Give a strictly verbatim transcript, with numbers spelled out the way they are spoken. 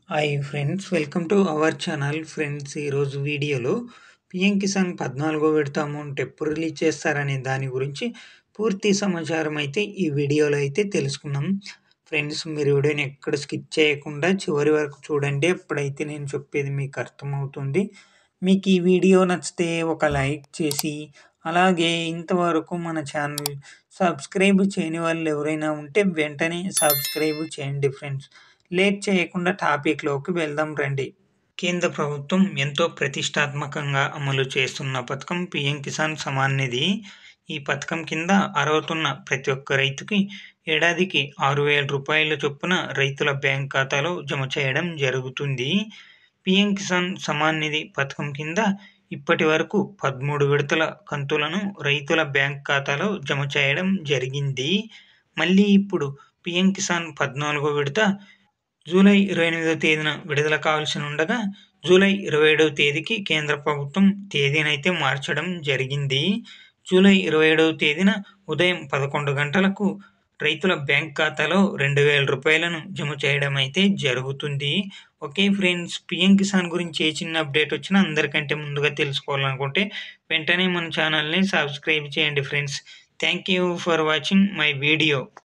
Hi friends, welcome to our channel. Friends, ఈరోజు వీడియోలో PM Kisan పద్నాలుగో విడత అమౌంట్ ఎప్పుడు రిలీజ్ చేస్తారనే దాని గురించి పూర్తి సమాచారం అయితే ఈ వీడియోలో అయితే తెలుసుకుందాం. ఫ్రెండ్స్, మీరు వీడియోని ఎక్కడ స్కిప్ చేయకుండా చివరి వరకు చూడండి, అప్పుడైతే నేను చెప్పేది మీకు అర్థమవుతుంది. మీకు ఈ వీడియో నచ్చితే ఒక లైక్ చేసి, అలాగే ఇంతవరకు మన ఛానల్ సబ్స్క్రైబ్ చేయని వాళ్ళు ఎవరైనా ఉంటే వెంటనే సబ్స్క్రైబ్ చేయండి. ఫ్రెండ్స్, లేట్ చేయకుండా టాపిక్లోకి వెళ్దాం రండి. కేంద్ర ప్రభుత్వం ఎంతో ప్రతిష్టాత్మకంగా అమలు చేస్తున్న పథకం పిఎం కిసాన్ సమాన్ నిధి. ఈ పథకం కింద అర్హతున్న ప్రతి ఒక్క రైతుకి ఏడాదికి ఆరు వేల రూపాయల చొప్పున రైతుల బ్యాంక్ ఖాతాలో జమ చేయడం జరుగుతుంది. పిఎం కిసాన్ సమాన్ నిధి పథకం కింద ఇప్పటి వరకు పదమూడు విడతల కంతులను రైతుల బ్యాంక్ ఖాతాలో జమ చేయడం జరిగింది. మళ్ళీ ఇప్పుడు పిఎం కిసాన్ పద్నాలుగో విడత జూలై ఇరవై ఎనిమిదవ తేదీన విడుదల కావాల్సి ఉండగా జూలై ఇరవై ఏడవ తేదీకి కేంద్ర ప్రభుత్వం తేదీనైతే మార్చడం జరిగింది. జూలై ఇరవై ఏడవ తేదీన ఉదయం పదకొండు గంటలకు రైతుల బ్యాంక్ ఖాతాలో రెండు వేల రూపాయలను జమ చేయడం అయితే జరుగుతుంది. ఓకే ఫ్రెండ్స్, పిఎం కిసాన్ గురించి ఏ చిన్న అప్డేట్ వచ్చినా అందరికంటే ముందుగా తెలుసుకోవాలనుకుంటే వెంటనే మన ఛానల్ని సబ్స్క్రైబ్ చేయండి. Friends, thank you for watching my video.